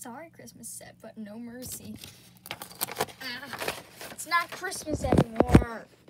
sorry, Christmas set, but no mercy. It's not Christmas anymore.